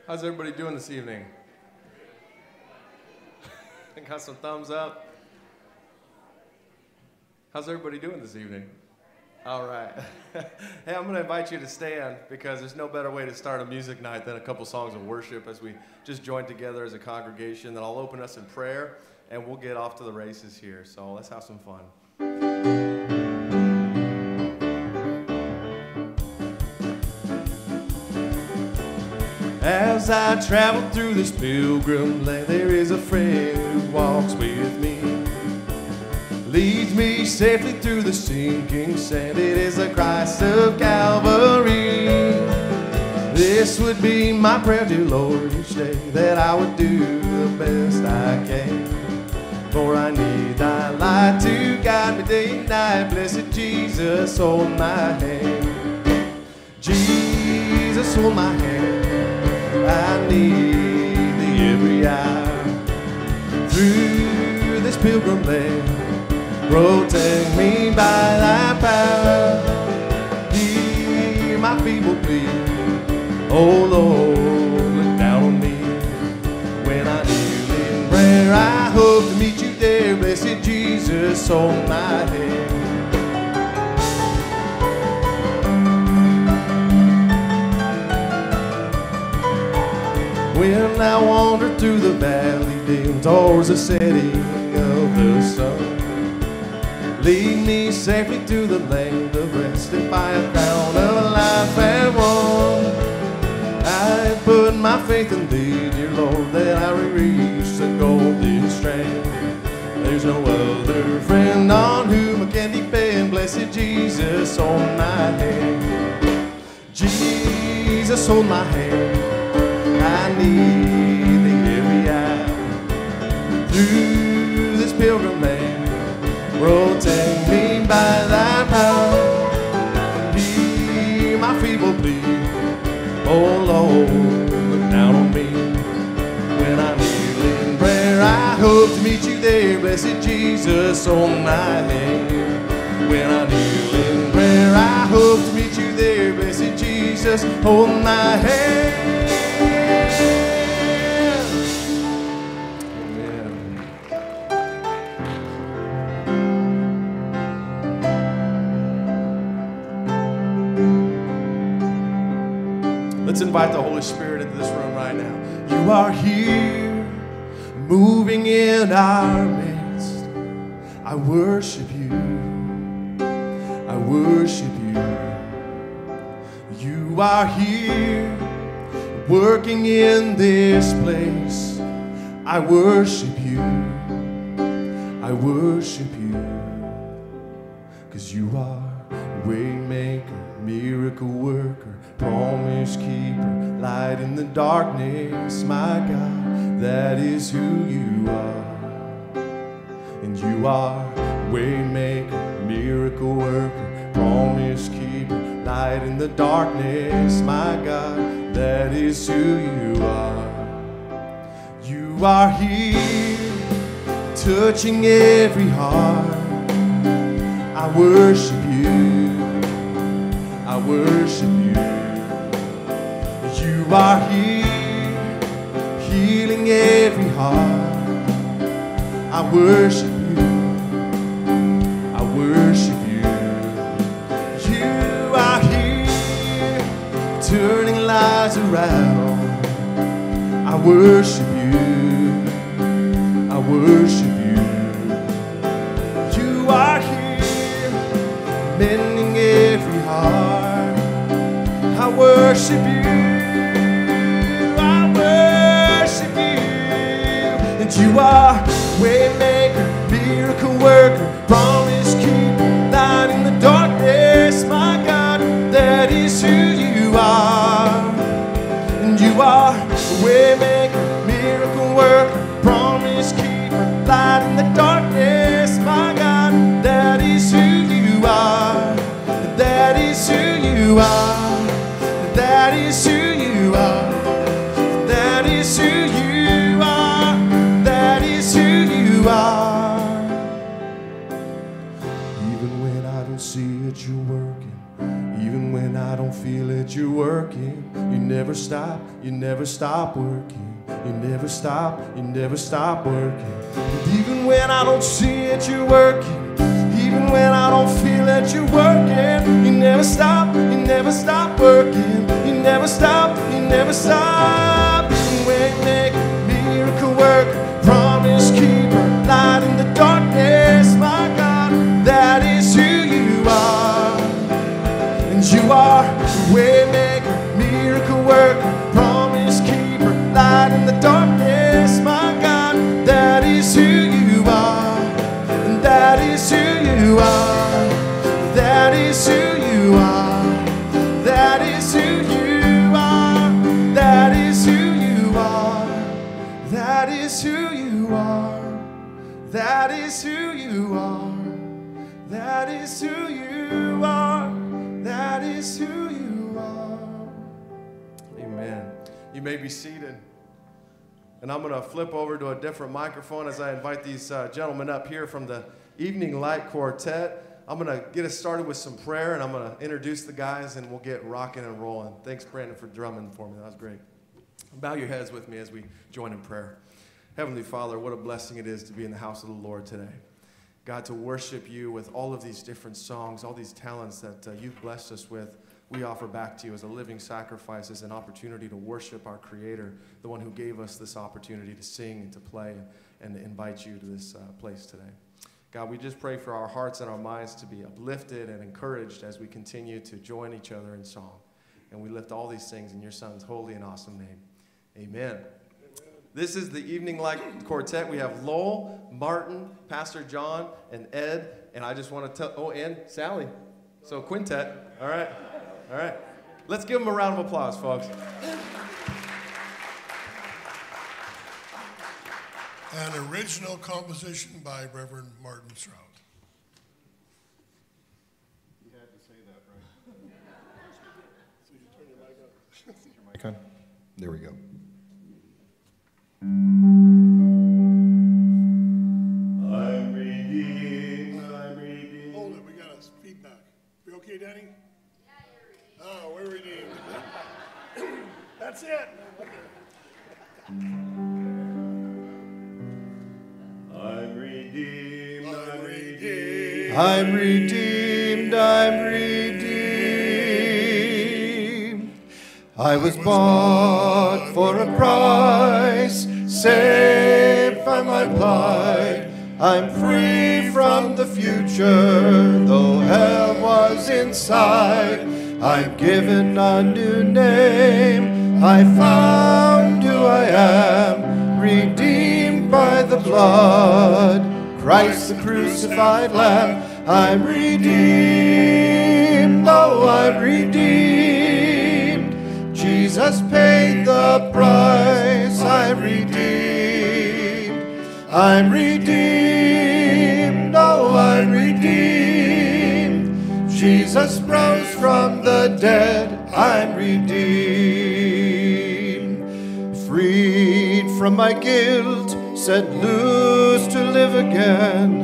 How's everybody doing this evening? Got some thumbs up. How's everybody doing this evening? All right. Hey, I'm going to invite you to stand because there's no better way to start a music night than a couple songs of worship as we just join together as a congregation. Then I'll open us in prayer and we'll get off to the races here. So let's have some fun. As I travel through this pilgrim land, there is a friend who walks with me. Leads me safely through the sinking sand. It is the Christ of Calvary. This would be my prayer, dear Lord, each day, that I would do the best I can. For I need thy light to guide me day and night. Blessed Jesus, hold my hand. Jesus, hold my hand. I need thee every hour. Through this pilgrim land, protect me by thy power. Hear my feeble plea. Oh Lord, look down on me. When I kneel in prayer, I hope to meet you there. Blessed Jesus, hold my hand. When I wander through the valley dim towards the setting of the sun, lead me safely to the land of rest. If I have found a life at one, I put my faith in thee, dear Lord, that I will reach the golden strand. There's no other friend on whom I can depend. Blessed Jesus, hold my hand. Jesus, hold my hand. I need thee every hour. Through this pilgrim land, protect me by thy power. Hear my feeble plea. Oh Lord, look down on me. When I kneel in prayer, I hope to meet you there. Blessed Jesus, hold my hand. When I kneel in prayer, I hope to meet you there. Blessed Jesus, hold my hand. Let's invite the Holy Spirit into this room right now. You are here, moving in our midst. I worship you. I worship you. You are here, working in this place. I worship you. I worship you. 'Cause you are waymaker, miracle worker, promise keeper, light in the darkness, my God, that is who you are. And you are waymaker, miracle worker, promise keeper, light in the darkness, my God, that is who you are. You are here, touching every heart. I worship you. I worship you. You are here, healing every heart. I worship you. I worship you. You are here, turning lives around. I worship you. I worship you. You are here, mending every heart. I worship you. You are waymaker, miracle worker, promise keeper, light in the darkness, my God, that is who you are. And you are waymaker, miracle worker, promise keeper, light in the darkness, my God, that is who you are. That is who you are. That is who you are. That is who you are. That is who you are. Even when I don't see it, you're working. Even when I don't feel it, you're working. You never stop working. You never stop working. And even when I don't see it, you're working. Even when I don't feel it, you're working. You never stop working. You never stop. Waymaker, miracle worker, promise keeper, light in the darkness, my God, that is who you are. And you are waymaker, miracle worker, promise keeper, light in the darkness, my God, that is who you are. And that is who you are. That is who you are. That is who you are. That is who you are. That is who you are. That is who you are. That is who you are. That is who you are. Amen. You may be seated. And I'm going to flip over to a different microphone as I invite these gentlemen up here from the Evening Light Quartet. I'm going to get us started with some prayer, and I'm going to introduce the guys, and we'll get rocking and rolling. Thanks, Brandon, for drumming for me. That was great. Bow your heads with me as we join in prayer. Heavenly Father, what a blessing it is to be in the house of the Lord today. God, to worship you with all of these different songs, all these talents that you've blessed us with, we offer back to you as a living sacrifice, as an opportunity to worship our Creator, the one who gave us this opportunity to sing and to play and to invite you to this place today. God, we just pray for our hearts and our minds to be uplifted and encouraged as we continue to join each other in song. And we lift all these things in your Son's holy and awesome name. Amen. This is the Evening Light Quartet. We have Lowell, Martin, Pastor John, and Ed. And I just want to tell, oh, and Sally. So quintet. All right. All right. Let's give them a round of applause, folks. An original composition by Reverend Martin Stroud. You had to say that, right? So you turn your mic on. Is your mic on? There we go. I'm redeemed, I'm redeemed. Hold it, we got a feedback. We okay, Danny? Yeah, you're redeemed. Oh, we're redeemed. That's it. I'm redeemed, I'm redeemed. I'm redeemed, I'm redeemed. I was bought for a price, saved by my plight. I'm free from the future, though hell was in sight. I'm given a new name, I found who I am, redeemed by the blood, Christ the crucified Lamb. I'm redeemed, oh, I'm redeemed. Jesus paid the price, I'm redeemed. I'm redeemed, oh, I'm redeemed. Jesus rose from the dead, I'm redeemed. Freed from my guilt, set loose to live again.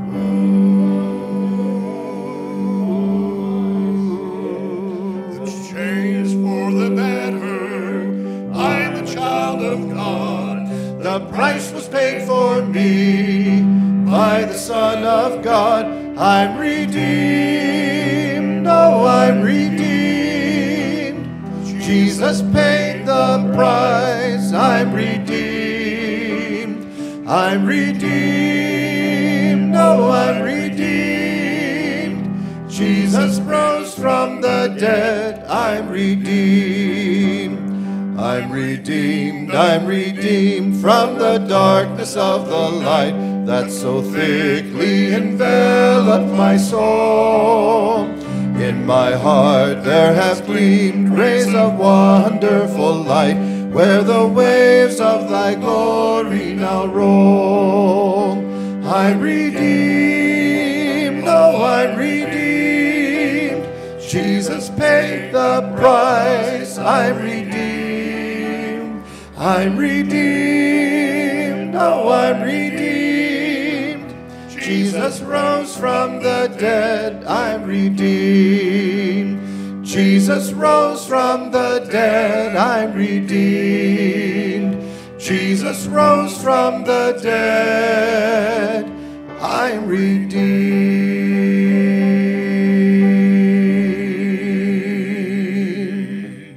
It's changed for the better. I'm a child of God. The price was paid for me by the Son of God. I'm redeemed, oh, I'm redeemed. Jesus paid the price, I'm redeemed. I'm redeemed, oh, I'm redeemed. Jesus rose from the dead, I'm redeemed. I'm redeemed, I'm redeemed from the darkness of the light that so thickly enveloped my soul. In my heart there have gleamed rays of wonderful light, where the waves of thy glory now roll. I'm redeemed, oh, I'm redeemed. Jesus paid the price, I'm redeemed. I'm redeemed, oh, I'm redeemed. Jesus rose from the dead, I'm redeemed. Jesus rose from the dead, I'm redeemed. Jesus rose from the dead, I'm redeemed.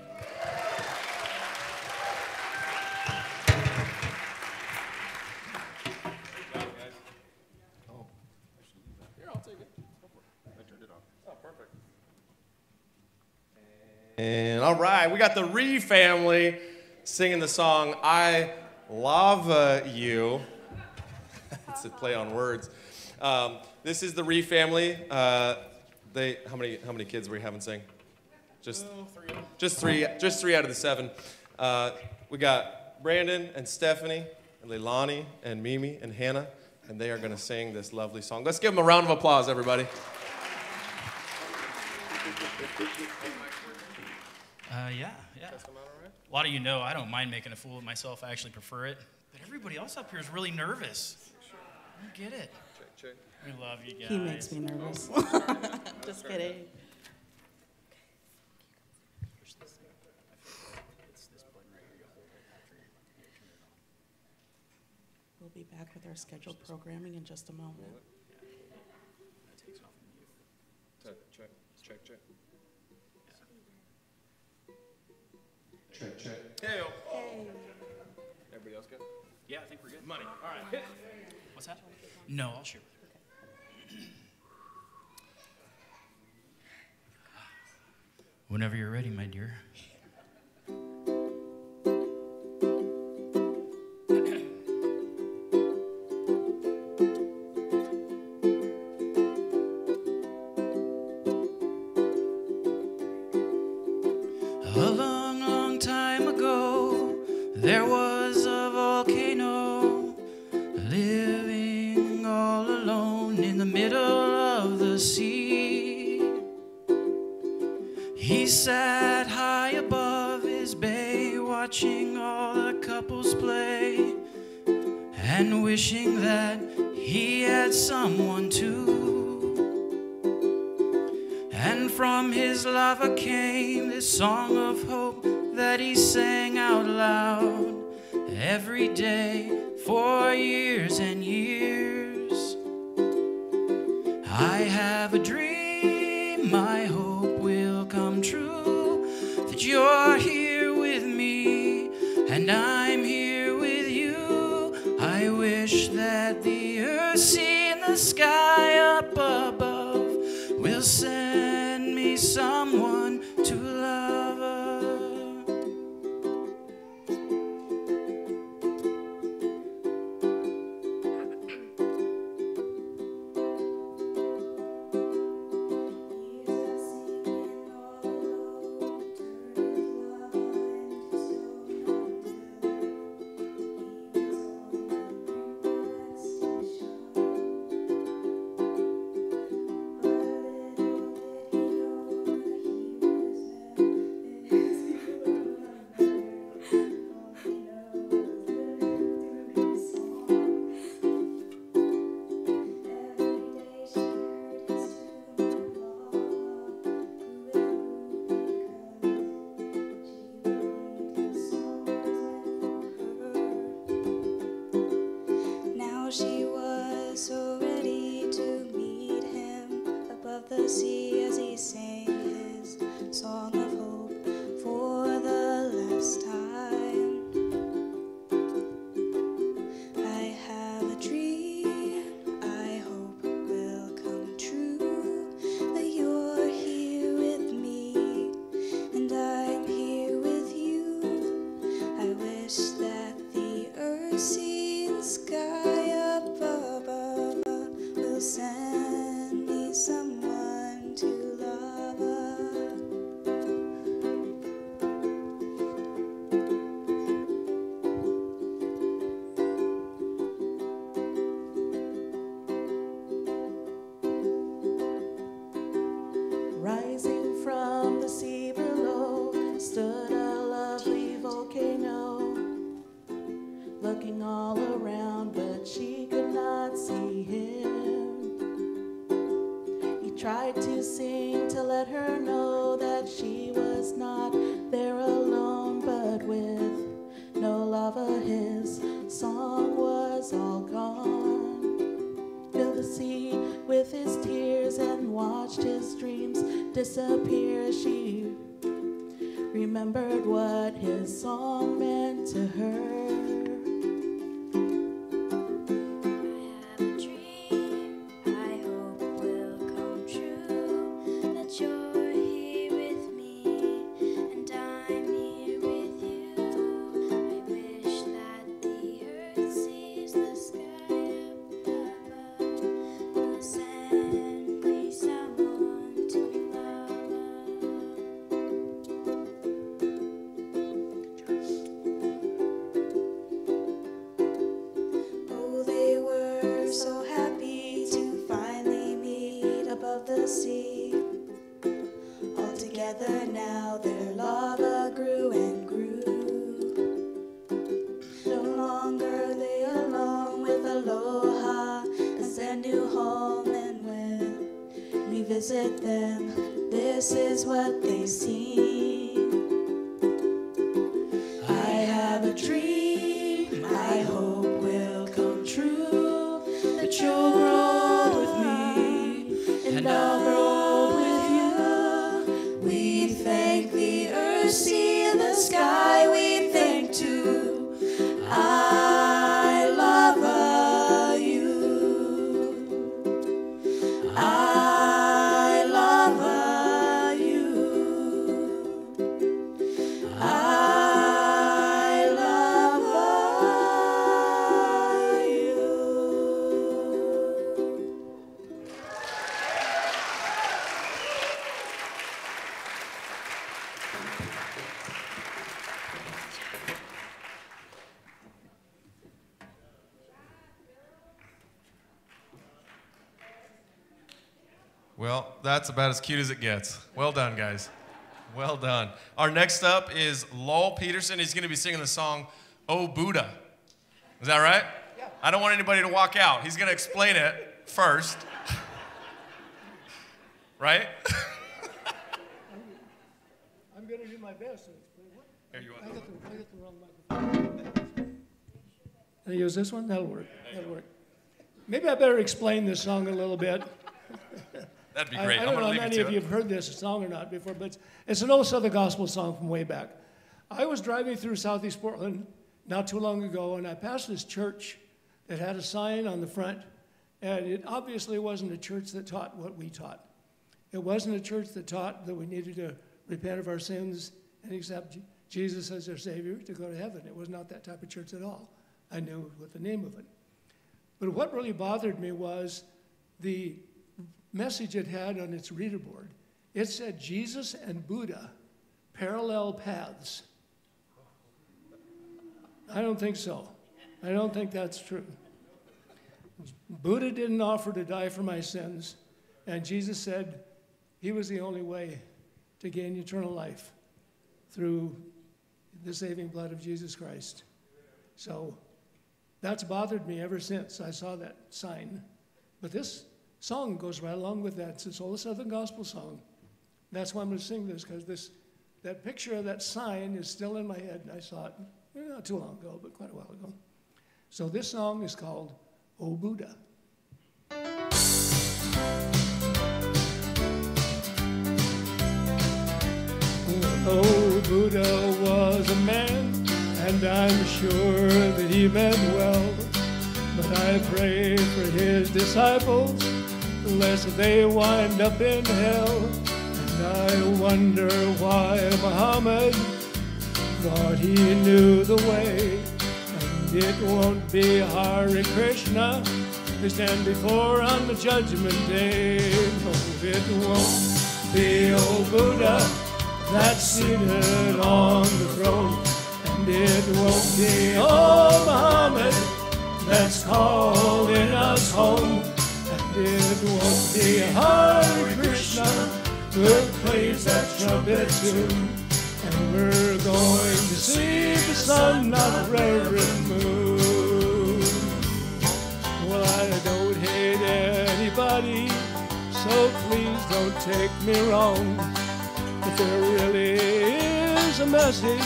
And all right, we got the Ree family singing the song I Love You. It's a play on words. This is the Ree family. How many kids were we having sing? Just three out of the 7. We got Brandon and Stephanie and Leilani and Mimi and Hannah, and they are going to sing this lovely song. Let's give them a round of applause, everybody. Yeah. A lot of you know I don't mind making a fool of myself. I actually prefer it. But everybody else up here is really nervous. I don't get it. Check. We love you guys. He makes me nervous. Just kidding. We'll be back with our scheduled programming in just a moment. Check. Hey. Everybody else good? Yeah, I think we're good. Money. All right. What's that? No, I'll share with her. Whenever you're ready, my dear. A long, long time ago, there was a volcano living all alone in the middle of the sea. He sat high above his bay, watching all the couples play, and wishing that he had someone too. And from his lava came this song of hope that he sang out loud every day for years and years. I have a dream, I hope will come true, that you're here with me and I'm here with you. I wish that the earth, sea, and the sky up above will send me someone to love her. she was not there alone, but with no love of his, song was all gone. Filled the sea with his tears and watched his dreams disappear. She remembered what his song meant to her. Visit them, this is what they see. I have a dream I hope will come true, that you'll grow with me and I'll grow with you. We thank the earth, sea, and the sky, we thank too. I love you. Well, that's about as cute as it gets. Well done, guys. Well done. Our next up is Lowell Peterson. He's going to be singing the song, Oh Buddha. Is that right? Yeah. I don't want anybody to walk out. He's going to explain it first. Right? I'm going to do my best to explain what. Here you I got the wrong microphone. Can I use this one? That'll work. That'll work. Maybe I better explain this song a little bit. That'd be great. I don't know if many of you have heard this song or not before, but it's an old Southern gospel song from way back. I was driving through Southeast Portland not too long ago, and I passed this church that had a sign on the front, and it obviously wasn't a church that taught what we taught. It wasn't a church that taught that we needed to repent of our sins and accept Jesus as our Savior to go to heaven. It was not that type of church at all. I knew what the name of it. But what really bothered me was the message it had on its reader board. It said Jesus and Buddha, parallel paths. I don't think so. I don't think that's true. Buddha didn't offer to die for my sins, and Jesus said he was the only way to gain eternal life through the saving blood of Jesus Christ. So that's bothered me ever since I saw that sign. But this song goes right along with that. It's this old Southern gospel song. That's why I'm going to sing this, because that picture of that sign is still in my head, and I saw it not too long ago, but quite a while ago. So this song is called O Buddha. Oh, Buddha was a man, and I'm sure that he meant well. But I pray for his disciples, lest they wind up in hell. And I wonder why Muhammad thought he knew the way. And it won't be Hare Krishna to stand before on the judgment day. No, it won't be old Buddha that's seated on the throne. And it won't be old Muhammad that's calling us home. And it won't be Hare Krishna who plays that trumpet tune. And we're going to see the sun, not a reverend moon. Well, I don't hate anybody, so please don't take me wrong. But there really is a message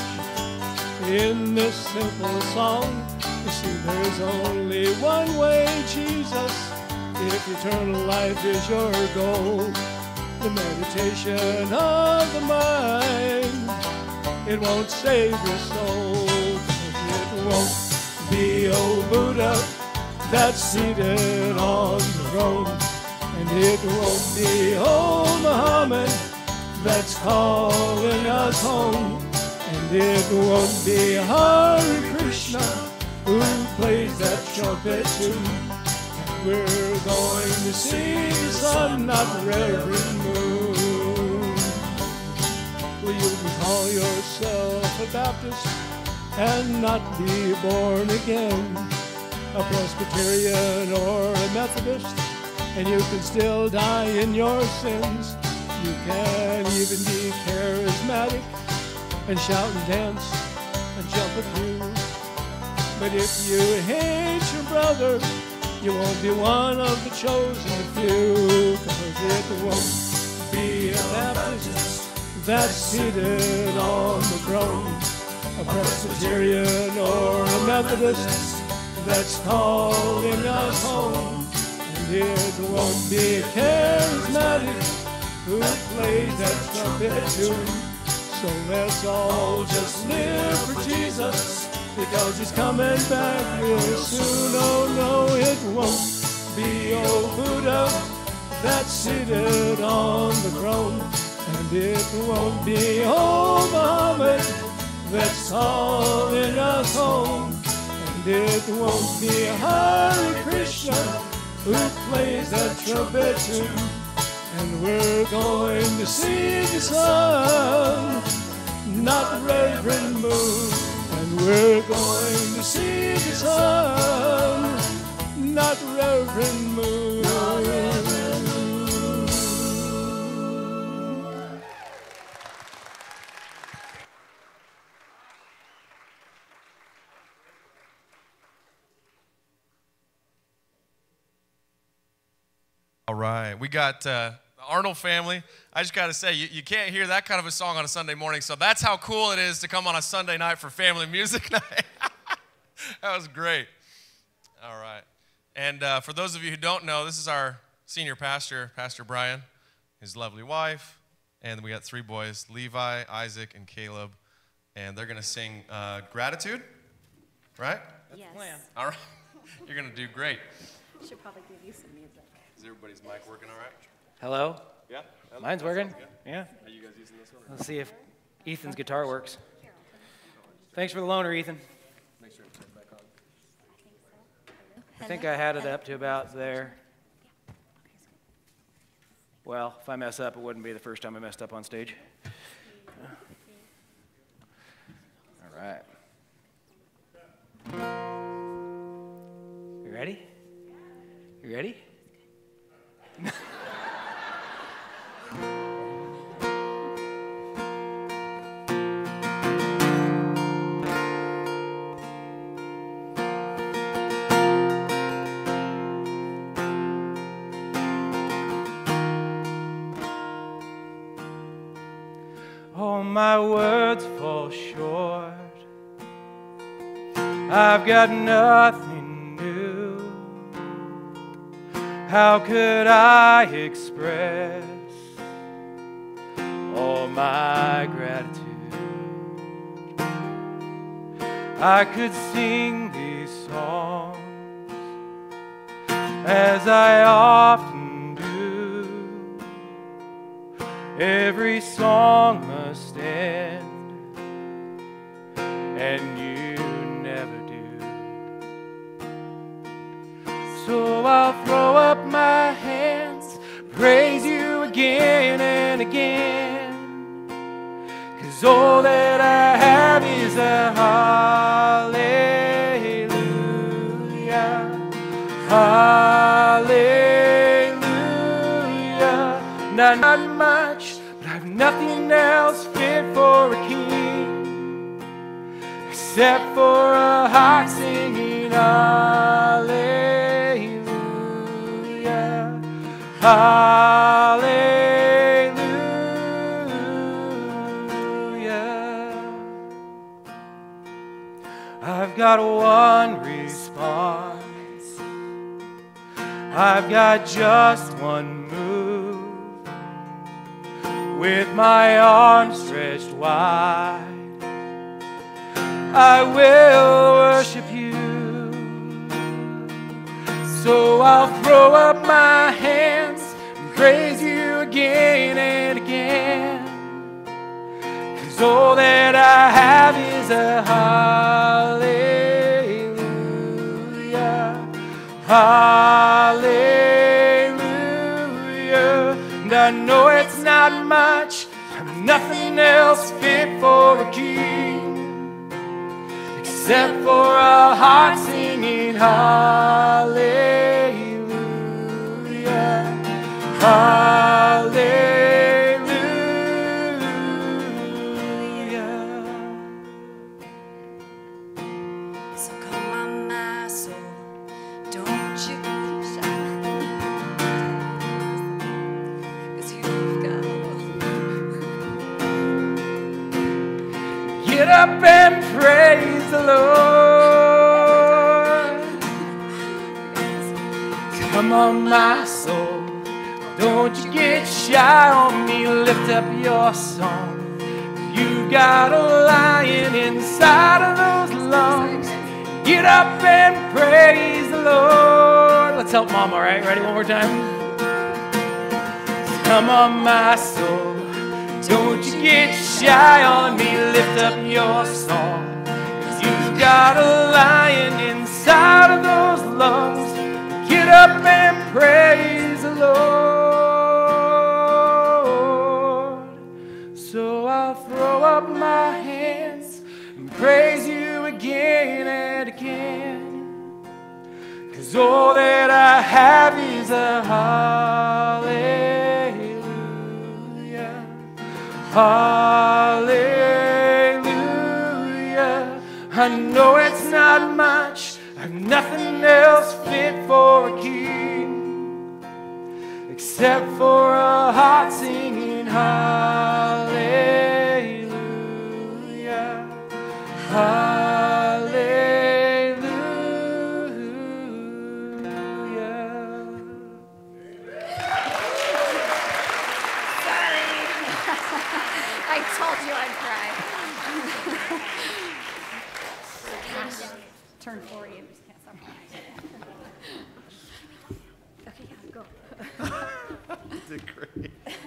in this simple song. You see, there's only one way, Jesus, if eternal life is your goal. The meditation of the mind, it won't save your soul. It won't be old Buddha that's seated on the throne. And it won't be old Muhammad that's calling us home. And it won't be Hare Krishna who plays that trumpet tune. And we're going to see the sun, not Reverend Moon. Will you call yourself a Baptist and not be born again? A Presbyterian or a Methodist, and you can still die in your sins. You can even be charismatic and shout and dance and jump a pew. But if you hate your brother, you won't be one of the chosen few. 'Cause it won't be a Baptist that's seated on the throne, a Presbyterian or a Methodist that's calling us home. And it won't be a charismatic who plays that trumpet tune. So let's all just live for Jesus, because he's coming back real soon. Oh no, it won't be old Buddha that's seated on the throne. And it won't be old Muhammad that's calling us home. And it won't be Hare Krishna who plays that trumpet tune. And we're going to see the sun, not Reverend Moon. And we're going to see the sun, not Reverend Moon. All right, we got the Arnold family. I just got to say, you can't hear that kind of a song on a Sunday morning, so that's how cool it is to come on a Sunday night for family music night. That was great. All right, and for those of you who don't know, this is our senior pastor, Pastor Brian, his lovely wife, and we got 3 boys, Levi, Isaac, and Caleb, and they're going to sing Gratitude, right? Yes. All right, you're going to do great. Should probably give you some music. Is everybody's mic working all right? Hello? Yeah? Mine's working? Yeah. Are you guys using this one? Let's see if Ethan's guitar works. Thanks for the loaner, Ethan. Make sure it's back on. I think I had it up to about there. Well, if I mess up, it wouldn't be the first time I messed up on stage. All right. You ready? You ready? All my words fall short. I've got nothing new. How could I express all my gratitude? I could sing these songs as I often do. Every song must end, and you never do. So I'll throw up my hands, praise you again and again, 'cause all that I have is a hallelujah, hallelujah. Not much, but I've nothing else fit for a king except for a heart singing hallelujah, hallelujah. I've got one response. I've got just one move. With my arms stretched wide, I will worship you. So I'll throw up my hands and praise you again and again. 'Cause all that I have is a hallelujah, hallelujah. And I know it's not much, I'm nothing else fit for a king, except for a heart singing hallelujah, hallelujah. So come on, my soul, don't you shout, 'cause you've got Get up and praise the Lord. Come on, my soul, don't you get shy on me. Lift up your song. You got a lion inside of those lungs. Get up and praise the Lord. Let's help Mom, all right? Ready? One more time. Come on, my soul, don't you get shy on me. Lift up your song. 'Cause you've got a lion inside of those lungs. Get up and praise the Lord. So I'll throw up my hands and praise you again and again. 'Cause all that I have is a hallelujah, hallelujah. I know it's not much, I've nothing else fit for a king, except for a heart singing hallelujah, hallelujah. Sorry. I told you I'd cry. Turn 40 and just can't stop crying. Okay, yeah, go. You did great.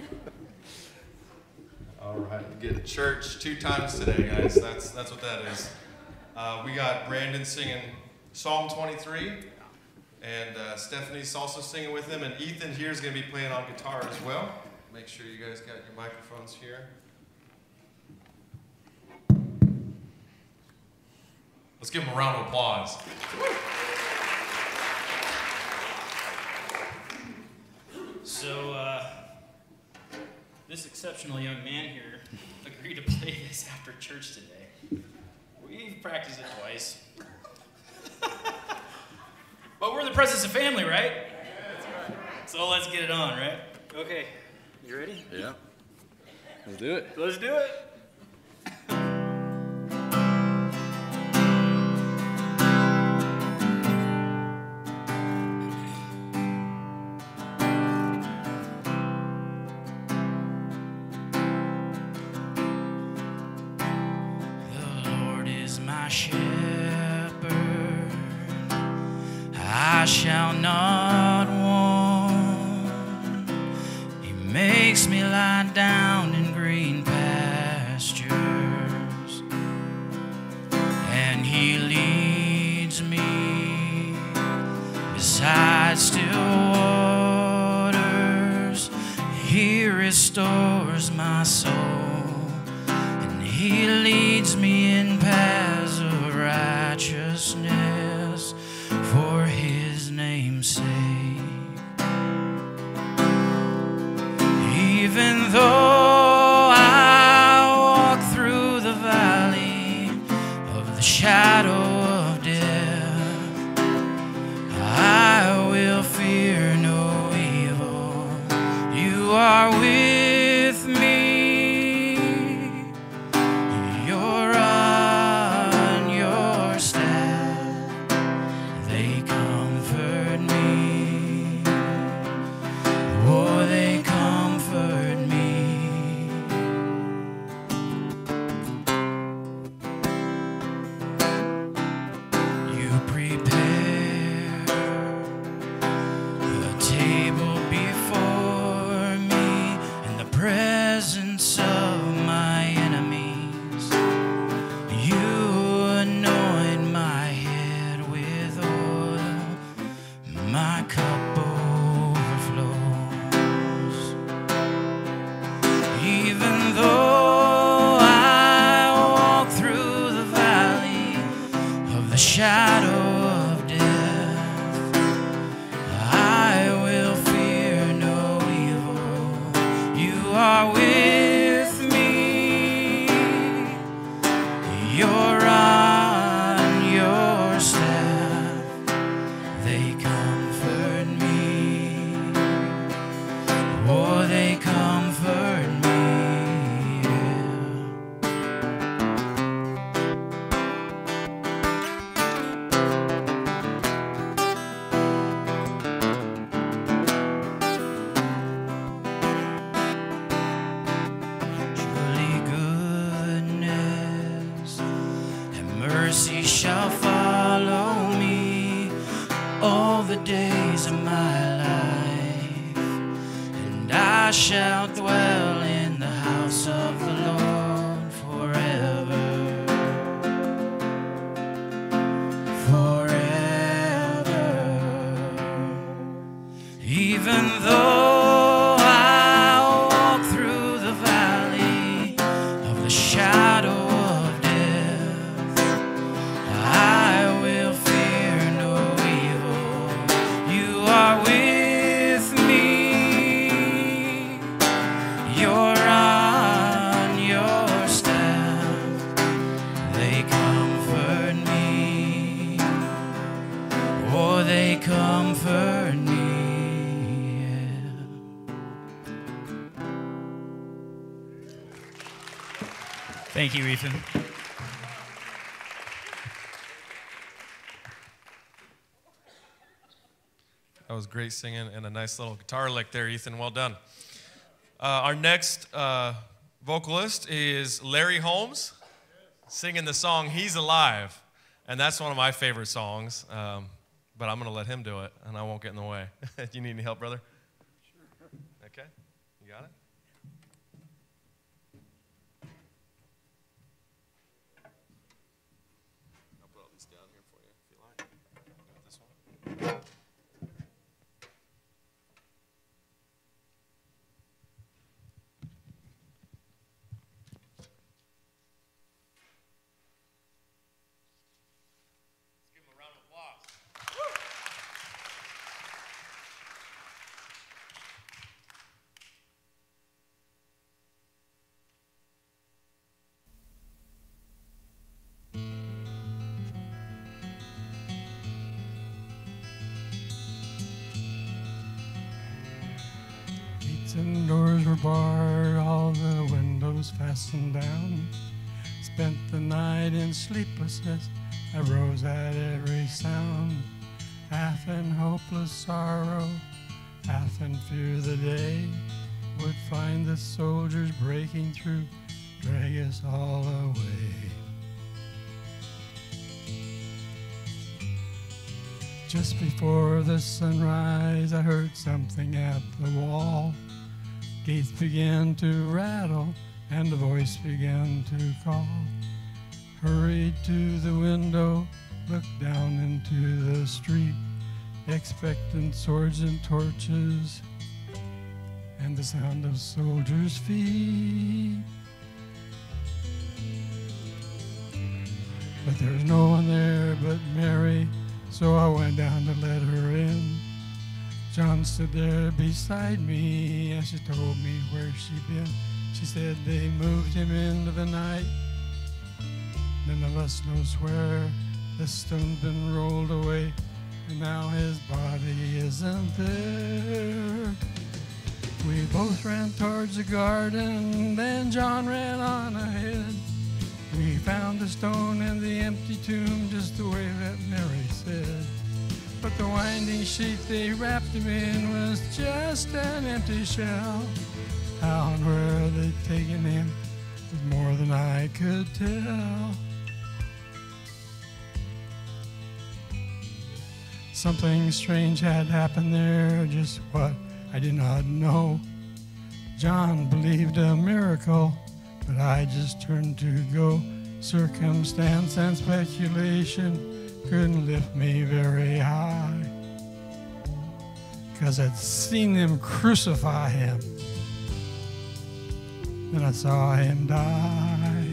All right, we get to church 2 times today, guys. That's what that is. We got Brandon singing Psalm 23, and Stephanie's also singing with him, and Ethan here is going to be playing on guitar as well. Make sure you guys got your microphones here. Let's give them a round of applause. So, this exceptional young man here agreed to play this after church today. We've practiced it twice. But we're in the presence of family, right? That's right. So let's get it on, right? Okay. You ready? Yeah. Let's do it. Let's do it. My shepherd, I shall not want. He makes me lie down in green pastures, and he leads me beside still waters. He restores my soul, and he leads me in paths of righteousness for his name's sake. Even though I walk through the valley of the shadow of death, I will fear no evil. You are with me. Your days of my life, and I shall dwell in the house of the Lord forever, forever. Even though I walk through the valley of the shadow of death, I will fear no evil. You are with me. Your rod, your staff, they comfort me. Oh, they comfort me. Thank you, Ethan. That was great singing and a nice little guitar lick there, Ethan. Well done. Our next vocalist is Larry Holmes, singing the song He's Alive. And that's one of my favorite songs, but I'm going to let him do it, and I won't get in the way. Do you need any help, brother? Sure. Okay, you got it? I'll put all these down here for you if you like. Got this one? Gates and doors were barred, all the windows fastened down. Spent the night in sleeplessness, I rose at every sound. Half in hopeless sorrow, half in fear the day would find the soldiers breaking through, drag us all away. Just before the sunrise, I heard something at the wall. Gates began to rattle, and a voice began to call. Hurried to the window, looked down into the street, expectant swords and torches, and the sound of soldiers' feet. But there was no one there but Mary, so I went down to let her in. John stood there beside me, and she told me where she'd been. She said they moved him into the night. None of us knows where. The stone's been rolled away, and now his body isn't there. We both ran towards the garden, then John ran on ahead. We found the stone in the empty tomb, just the way that Mary said. But the winding sheet they wrapped him in was just an empty shell. How and where they'd taken him was more than I could tell. Something strange had happened there, just what I did not know. John believed a miracle, but I just turned to go. Circumstance and speculation couldn't lift me very high, 'cause I'd seen them crucify him, then I saw him die.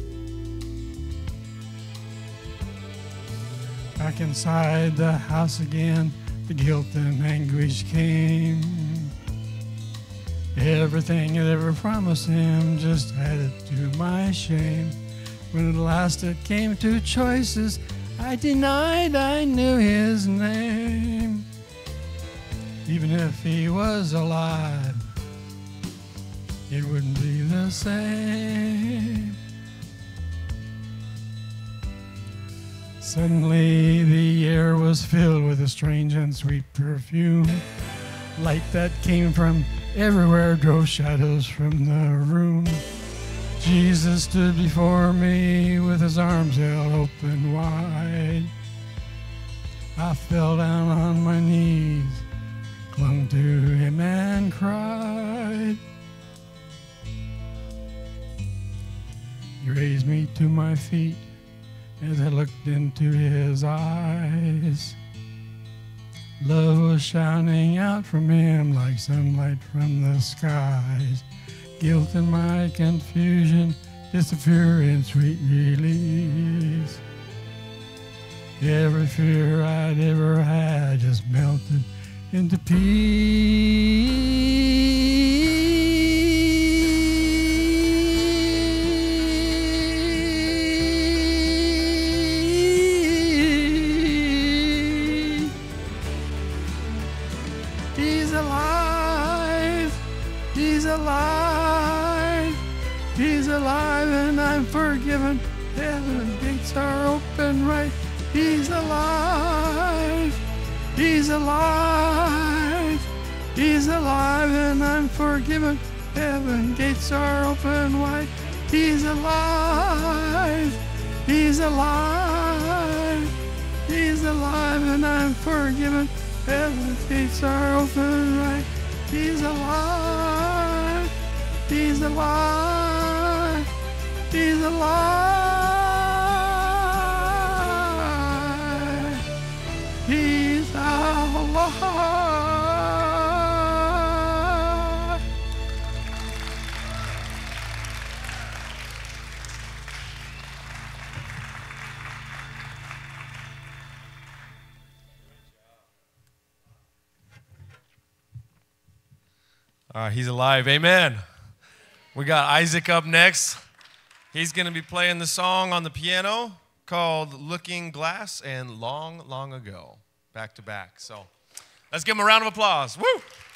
Back inside the house again, the guilt and anguish came. Everything I'd ever promised him just added to my shame. When at last it came to choices, I denied I knew his name. Even if he was alive, it wouldn't be the same. Suddenly the air was filled with a strange and sweet perfume. Light that came from everywhere drove shadows from the room. Jesus stood before me with his arms held open wide. I fell down on my knees, clung to him and cried. He raised me to my feet as I looked into his eyes. Love was shining out from him like sunlight from the skies. Guilt and my confusion disappear in sweet release. Every fear I'd ever had just melted into peace. He's alive, he's alive, he's alive, and I'm forgiven. Heaven's gates are open right. He's alive, he's alive, he's alive, and I'm forgiven. Heaven gates are open wide. He's alive, he's alive, he's alive, and I'm forgiven. Heaven gates are open wide. He's alive, he's alive, he's alive. He's alive. All right, he's alive. Amen. We got Isaac up next. He's going to be playing the song on the piano called Looking Glass and Long, Long Ago, back to back. So let's give him a round of applause. Woo!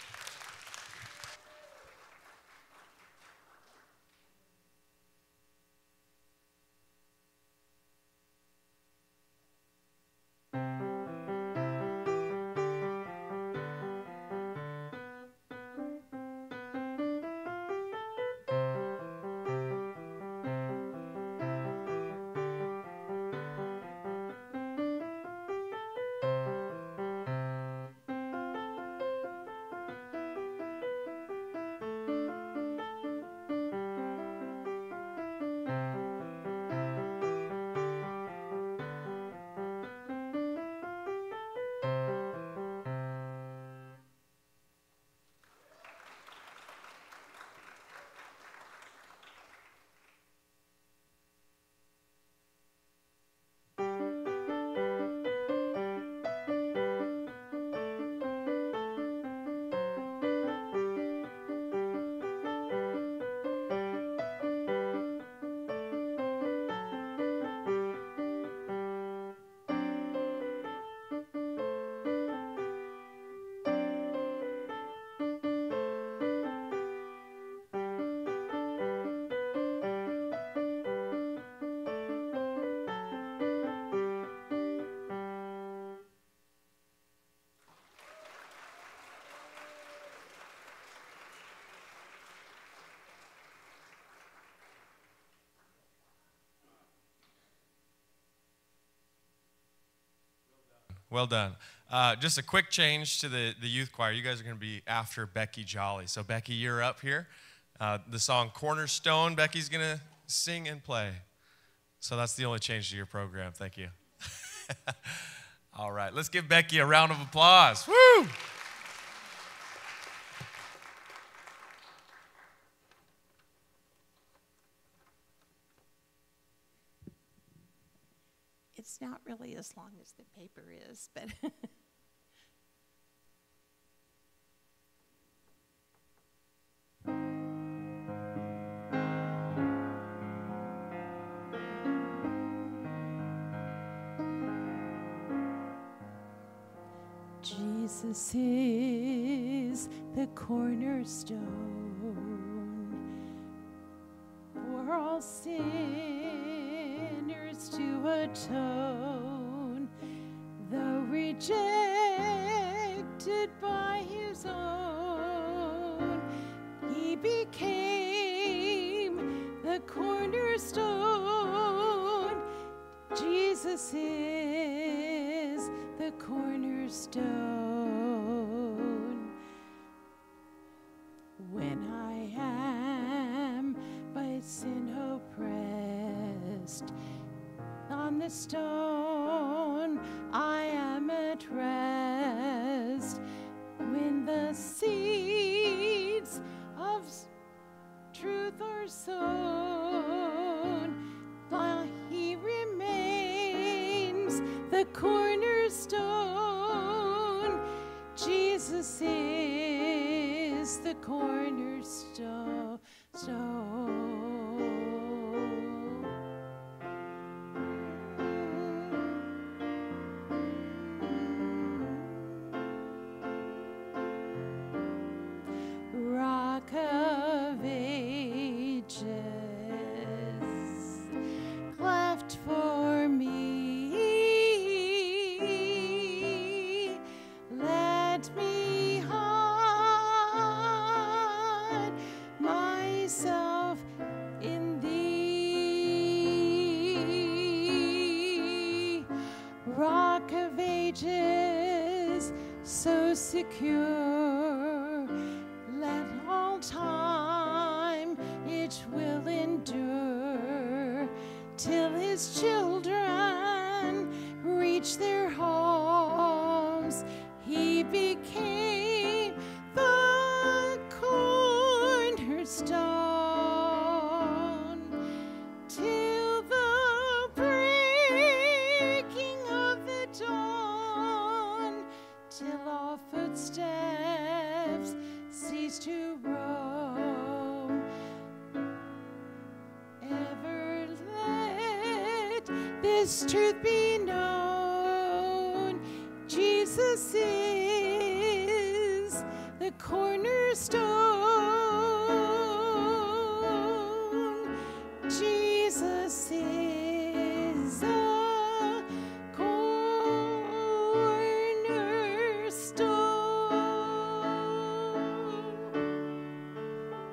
Well done. Just a quick change to the youth choir. You guys are going to be after Becky Jolly. So, Becky, you're up here. The song Cornerstone, Becky's going to sing and play. So that's the only change to your program. Thank you. All right, let's give Becky a round of applause. Woo! It's not really as long as the paper is, but Jesus is the cornerstone for all sinners to atone, though rejected by his own, he became the cornerstone. Jesus is the cornerstone. cornerstone. When I am by sin oppressed, on the stone I am at rest. When the seeds of truth are sown, while he remains the cornerstone. Jesus is the cornerstone. Rock of ages, cleft for me, let me hide myself in thee. Rock of ages, so secure, let all time it will endure, till his children reach their homes. He became the cornerstone till the breaking of the dawn, till all footsteps cease to roam. Ever let this truth be known: Jesus is the cornerstone. Jesus is the cornerstone.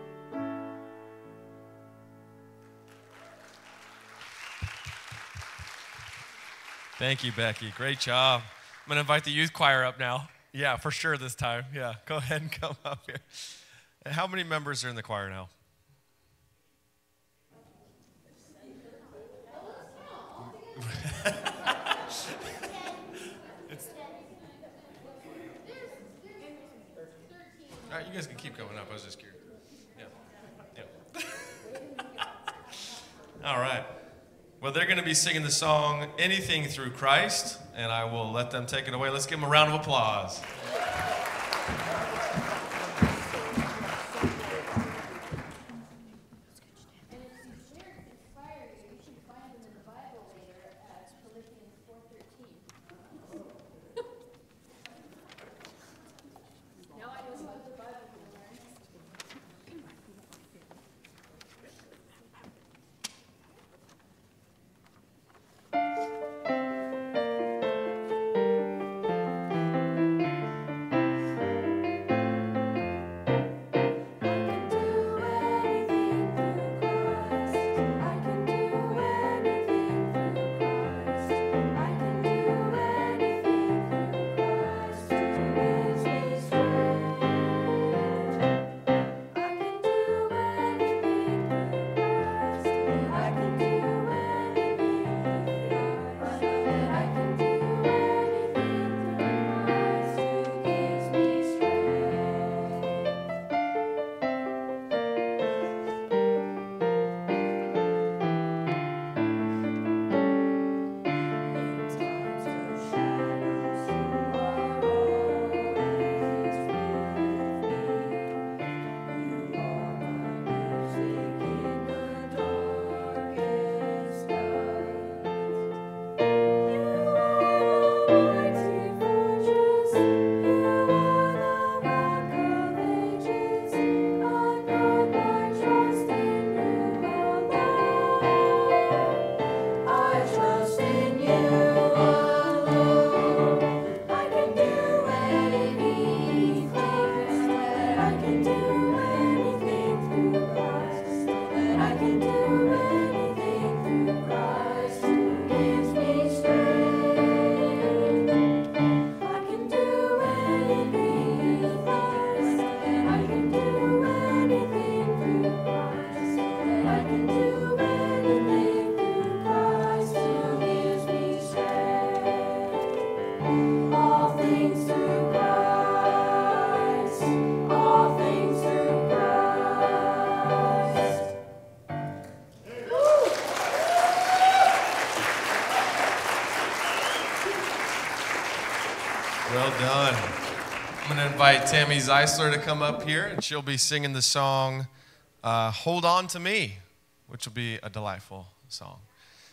Thank you, Becky. Great job. I'm going to invite the youth choir up now. Yeah, for sure this time. Yeah, go ahead and come up here. And how many members are in the choir now? All right, you guys can keep going up. I was just curious. Yeah. All right. Well, they're going to be singing the song Anything Through Christ, and I will let them take it away. Let's give them a round of applause. Well done. I'm going to invite Tammy Zeisler to come up here, and she'll be singing the song Hold On to Me, which will be a delightful song.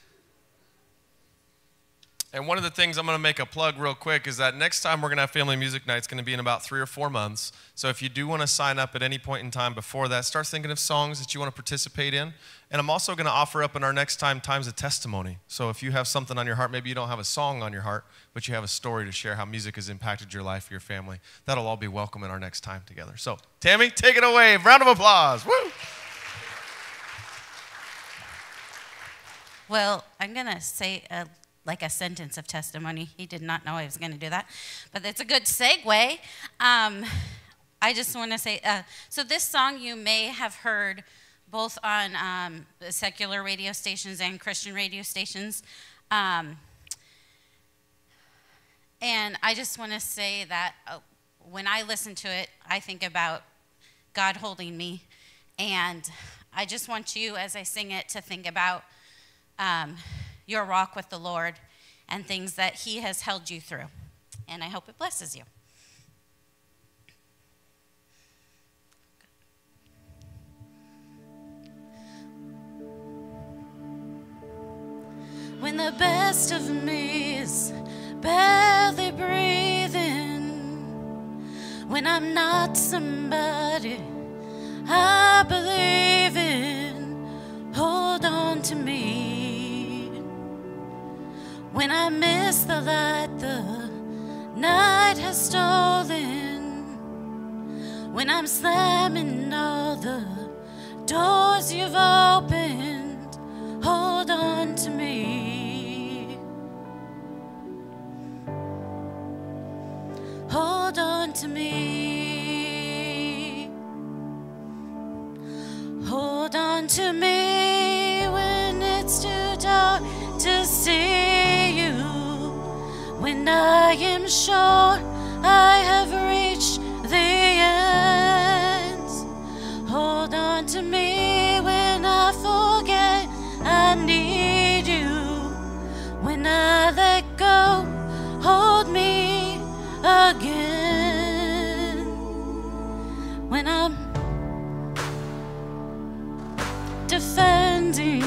And one of the things I'm going to make a plug real quick is that next time we're going to have family music night, it's going to be in about 3 or 4 months. So if you do want to sign up at any point in time before that, start thinking of songs that you want to participate in. And I'm also going to offer up in our next times of testimony. So if you have something on your heart, maybe you don't have a song on your heart, but you have a story to share how music has impacted your life, your family, that'll all be welcome in our next time together. So Tammy, take it away. Round of applause. Woo! Well, I'm going to say like a sentence of testimony. He did not know I was going to do that, but it's a good segue. I just want to say, so this song you may have heard both on secular radio stations and Christian radio stations. And I just want to say that when I listen to it, I think about God holding me. And I just want you, as I sing it, to think about your walk with the Lord and things that he has held you through. And I hope it blesses you. When the best of me is barely breathing, when I'm not somebody I believe in, hold on to me. When I miss the light the night has stolen, when I'm slamming all the doors you've opened, hold on to me. Hold on to me. Hold on to me when it's too dark to see you, when I am sure I have reached the ends. Hold on to me when I forget I need you, when I let go, hold me again. When I'm defending,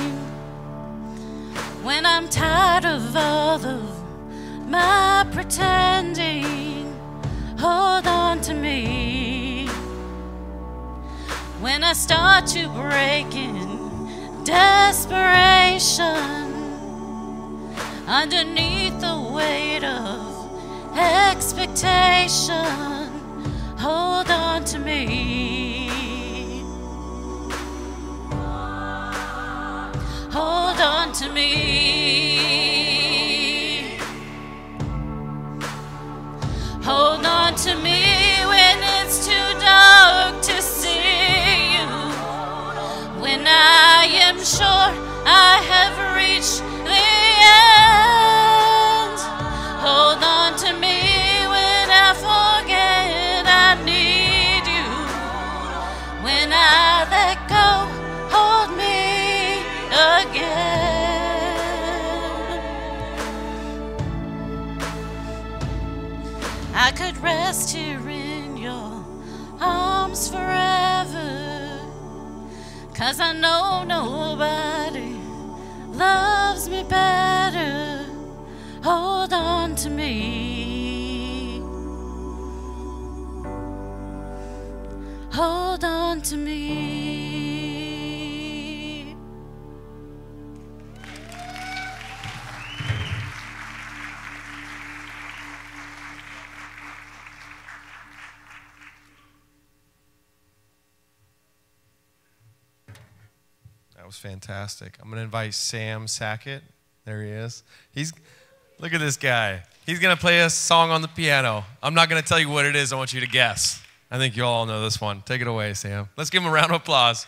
when I'm tired of all of my pretending, hold on to me. When I start to break in desperation, underneath the weight of expectation, hold on to me. Hold on to me. Hold on to me when it's too dark to see you, when I am sure I have reached the end. Hold on to me when I forget I need you, when I let go, hold me again. I could rest here in your arms forever, 'cause I know nobody loves me better. Hold on to me. Hold on to me. That was fantastic. I'm going to invite Sam Sackett. There he is. Look at this guy. He's going to play a song on the piano. I'm not going to tell you what it is. I want you to guess. I think you all know this one. Take it away, Sam. Let's give him a round of applause.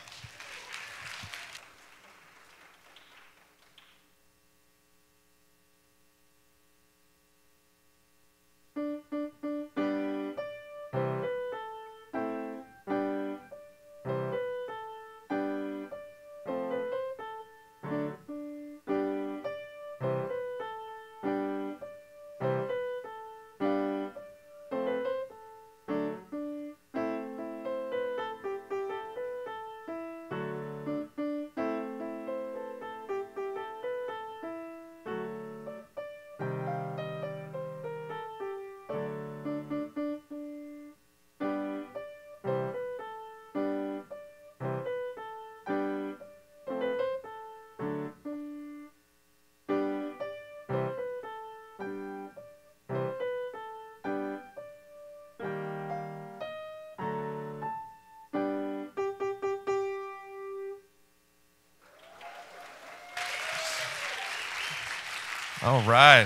All right.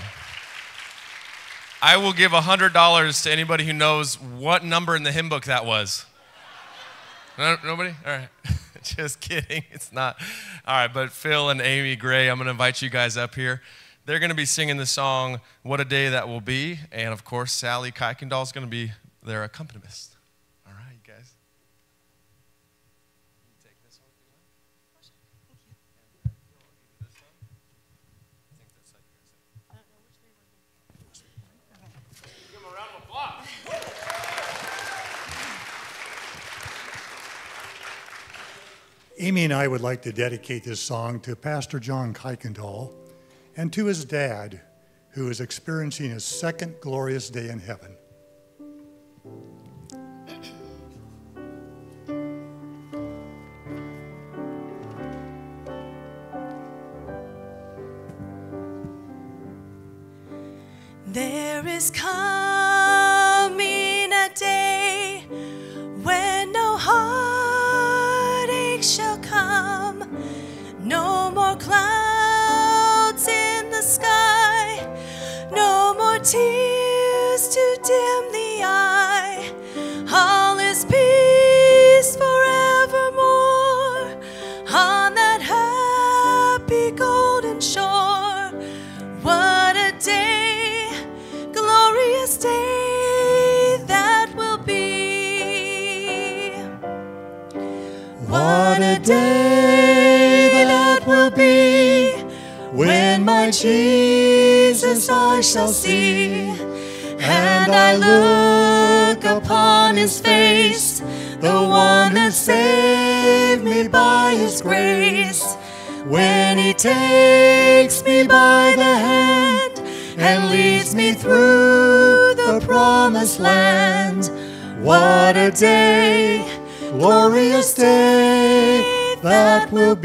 I will give $100 to anybody who knows what number in the hymn book that was. Nobody? All right. Just kidding. It's not. All right, but Phil and Amy Gray, I'm going to invite you guys up here. They're going to be singing the song, What a Day That Will Be. And, of course, Sally Kuykendall is going to be their accompanist. All right, you guys. Take this one if you like. Thank you. And either this one. I think that's like yours. I don't know which way we're going. Give them a round of applause. Amy and I would like to dedicate this song to Pastor John Kuykendall and to his dad, who is experiencing his second glorious day in heaven. There is coming a day when no heartache shall come, no more clouds in the sky, no more tears to dim the eye. All is peace forevermore on that happy golden shore. What a day, glorious day that will be. What a day that will be when my Jesus I shall see, and I look upon his face, the one that saved me by his grace. When he takes me by the hand and leads me through the promised land. What a day, glorious day that will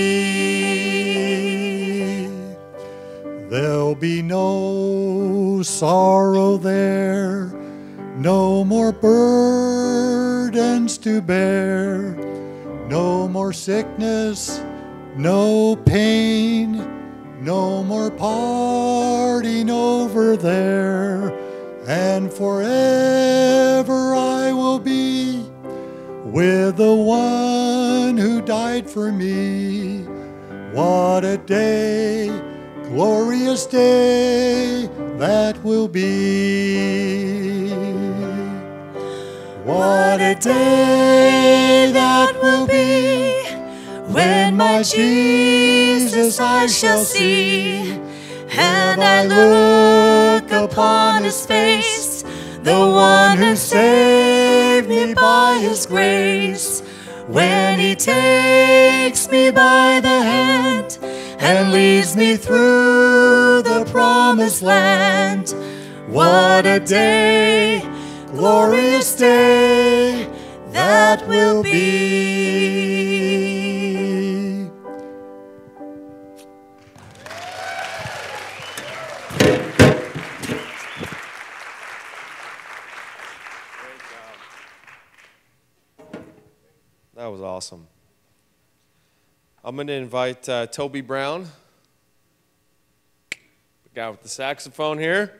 be. There'll be no sorrow there, no more burdens to bear, no more sickness, no pain, no more parting over there, and forever I will be with the one who died for me. What a day, glorious day that will be. What a day that will be when my Jesus I shall see, and I look upon his face, the one who saved me by his grace. When he takes me by the hand and leads me through the promised land. What a day, glorious day that will be. That was awesome. I'm going to invite Toby Brown, the guy with the saxophone here.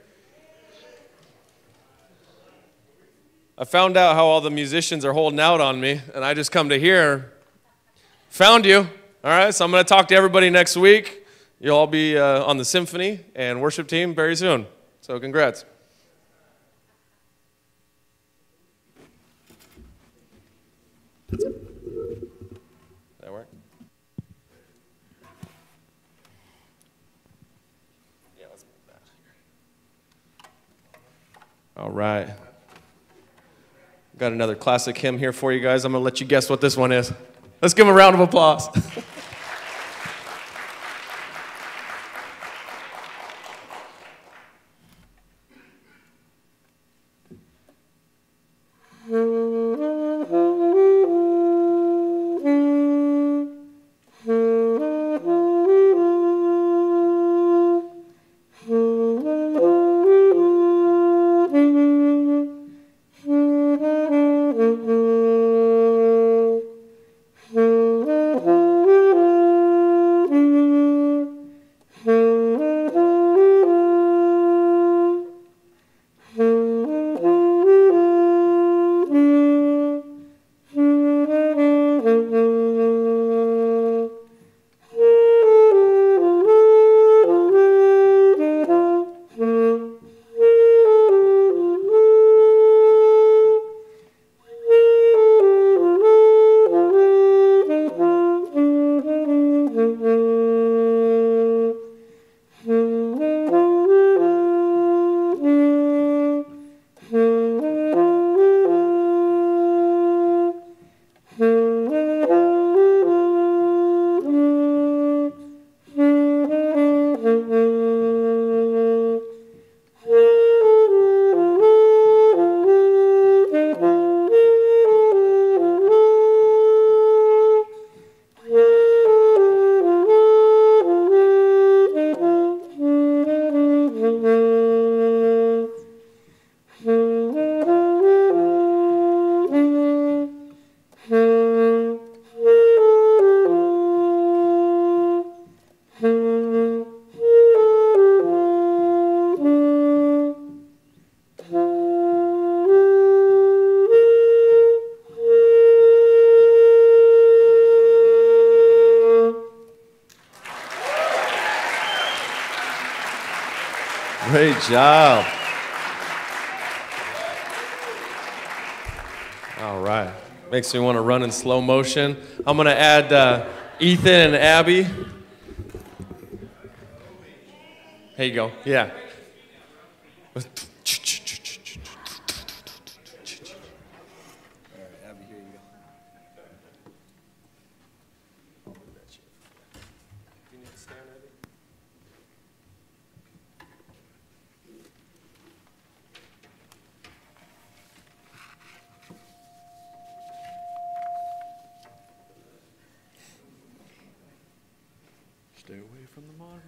I found out how all the musicians are holding out on me, and I just come to here. Found you. All right, so I'm going to talk to everybody next week. You'll all be on the symphony and worship team very soon. So congrats. That work? Yeah, let's move that here. All right. Got another classic hymn here for you guys. I'm going to let you guess what this one is. Let's give them a round of applause. Great job. All right. Makes me want to run in slow motion. I'm going to add Ethan and Abby. Here you go. Yeah. Stay away from the monitor.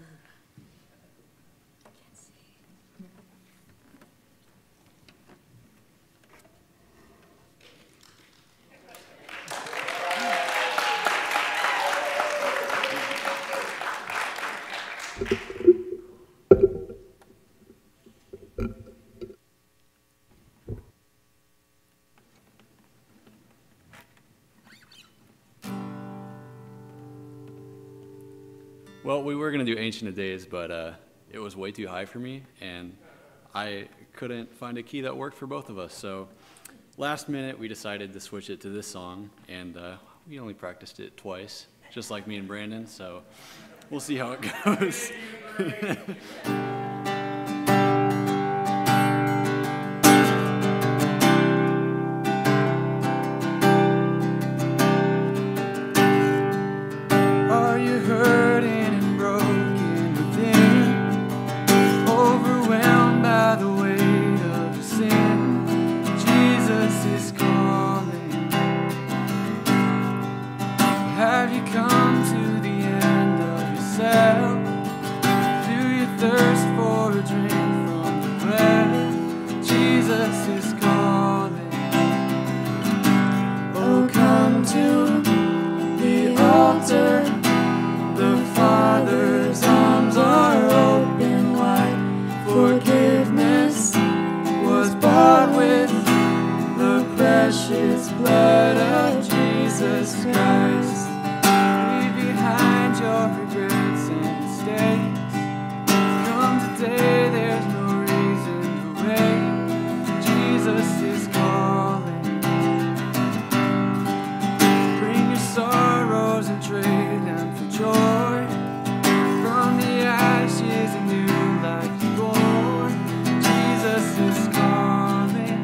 Well, we were going to do Ancient of Days, but it was way too high for me, and I couldn't find a key that worked for both of us. So last minute, we decided to switch it to this song, and we only practiced it twice, just like me and Brandon, so we'll see how it goes. Are you hurting and broken within? Overwhelmed by the weight of your sin? Jesus is calling. Have you come to the end of yourself? Do you thirst for a drink from the well? Jesus is calling. Oh, come to the altar. The Father's arms are open wide. Forgiveness was bought with the precious blood of Jesus Christ. Leave behind your regrets and mistakes. Come today, there's no reason to wait. Jesus is calling. Bring your sorrows and trade them for joy. From the ashes a new life is born. Jesus is calling.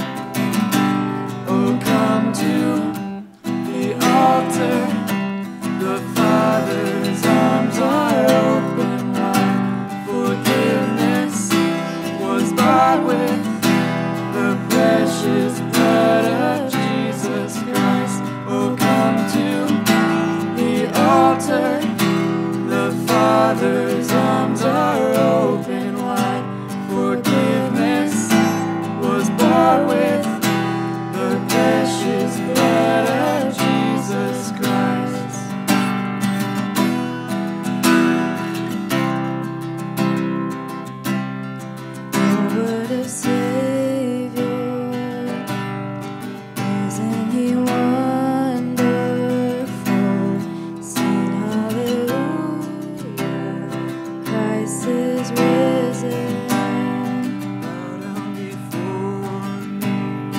Oh, come to the altar. The Father's arms are open wide. Forgiveness was bought with the precious blood of Jesus Christ. Oh, come to the altar. The Father's arms are open wide. Forgiveness was bought with the precious blood of Jesus Christ. Oh, what a Savior. Isn't He wonderful? Sing hallelujah. Christ is risen. Bow down before me.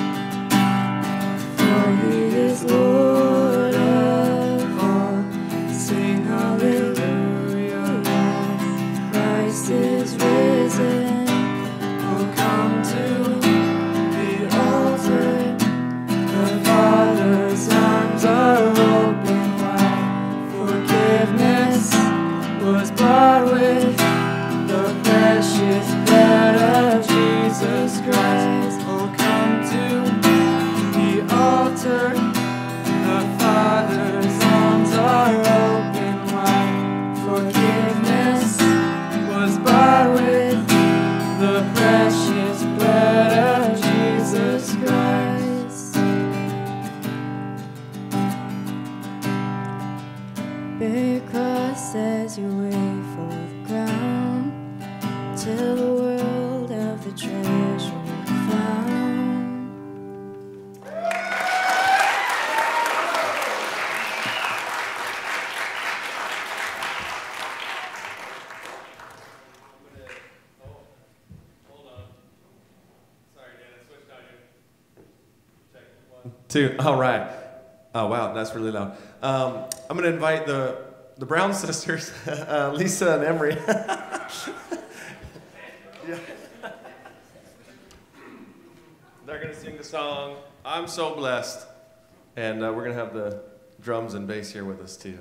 For He is Lord of all. Sing hallelujah. Christ is risen. Oh, come to the altar. The Father's arms are open wide. Forgiveness was bought with the precious blood of Jesus Christ. Oh, come to the altar. The Father's arms are open wide. Forgiveness was bought with the precious blood of Jesus Christ. Bear your cross as you wait for the ground, till the world of the treasure found. 2. All right. Oh, wow, that's really loud. I'm going to invite the Brown sisters, Lisa and Emery. Yeah. They're going to sing the song, I'm So Blessed. And we're going to have the drums and bass here with us, too.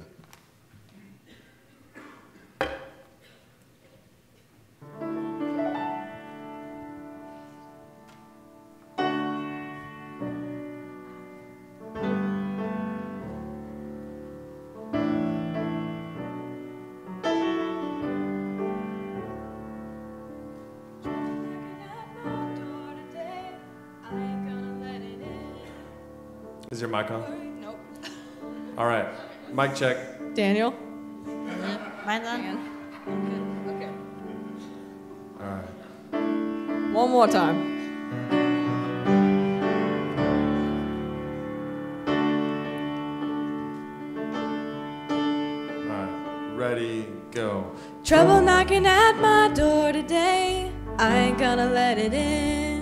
Is your mic on? Nope. All right. Mic check. Daniel? Mine's on. Okay. All right. One more time. All right. Ready, go. Trouble knocking at my door today. I ain't gonna let it in.